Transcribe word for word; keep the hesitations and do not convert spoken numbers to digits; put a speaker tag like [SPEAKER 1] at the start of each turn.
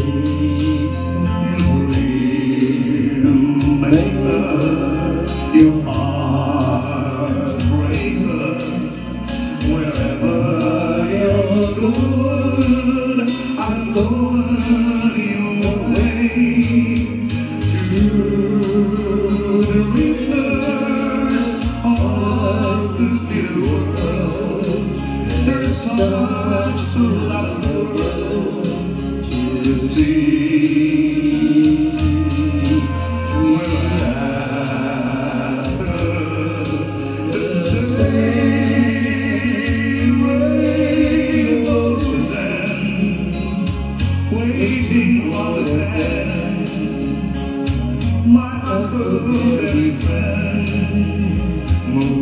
[SPEAKER 1] Your heartbreaker, wherever you're going, I'm going your way to the river of this little world. There's such a lot of world to see. Waiting for the end, my uncle, very friend.